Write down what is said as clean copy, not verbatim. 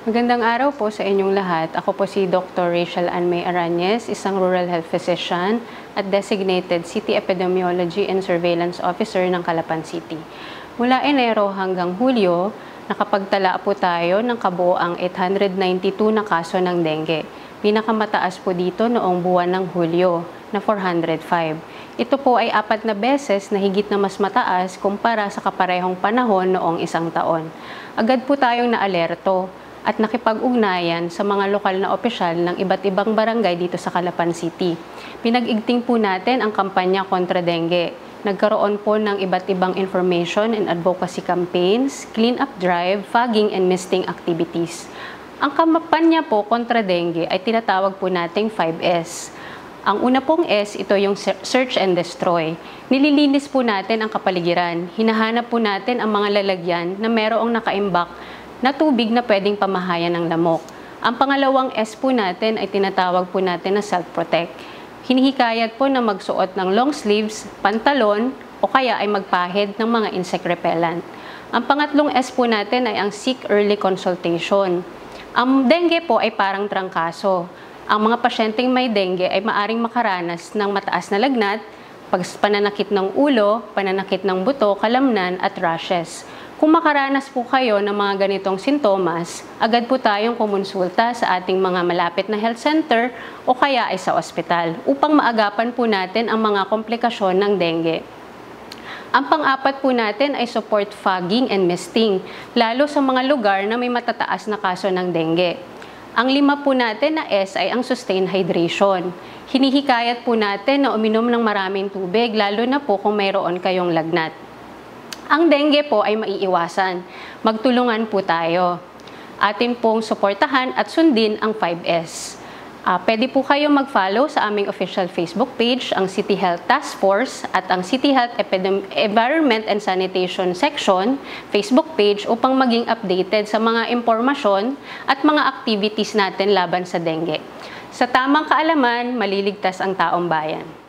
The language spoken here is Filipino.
Magandang araw po sa inyong lahat. Ako po si Dr. Rachel Ann May Arañez, isang Rural Health Physician at Designated City Epidemiology and Surveillance Officer ng Calapan City. Mula Enero hanggang Hulyo, nakapagtala po tayo ng kabuoang 892 na kaso ng dengue. Pinakamataas po dito noong buwan ng Hulyo na 405. Ito po ay 4 na beses na higit na mas mataas kumpara sa kaparehong panahon noong isang taon. Agad po tayong naalerto at nakipag-ugnayan sa mga lokal na opisyal ng iba't ibang barangay dito sa Calapan City. Pinag-igting po natin ang kampanya kontra dengue. Nagkaroon po ng iba't ibang information and advocacy campaigns, clean-up drive, fogging and misting activities. Ang kampanya po kontra dengue ay tinatawag po nating 5S. Ang una pong S, ito yung search and destroy. Nililinis po natin ang kapaligiran. Hinahanap po natin ang mga lalagyan na merong nakaimbak na tubig na pwedeng pamahayan ng lamok. Ang pangalawang S po natin ay tinatawag po natin na self-protect. Hinihikayat po na magsuot ng long sleeves, pantalon, o kaya ay magpahid ng mga insect repellent. Ang pangatlong S po natin ay ang seek early consultation. Ang dengue po ay parang trangkaso. Ang mga pasyenteng may dengue ay maaring makaranas ng mataas na lagnat, pananakit ng ulo, pananakit ng buto, kalamnan at rashes. Kung makaranas po kayo ng mga ganitong sintomas, agad po tayong kumonsulta sa ating mga malapit na health center o kaya ay sa ospital upang maagapan po natin ang mga komplikasyon ng dengue. Ang pang-apat po natin ay support fogging and misting, lalo sa mga lugar na may matataas na kaso ng dengue. Ang 5 po natin na S ay ang sustained hydration. Hinihikayat po natin na uminom ng maraming tubig, lalo na po kung mayroon kayong lagnat. Ang dengue po ay maiiwasan. Magtulungan po tayo. Atin pong suportahan at sundin ang 5S. Pwede po kayo mag-follow sa aming official Facebook page, ang City Health Task Force at ang City Health Environment and Sanitation Section Facebook page upang maging updated sa mga impormasyon at mga activities natin laban sa dengue. Sa tamang kaalaman, maliligtas ang taong bayan.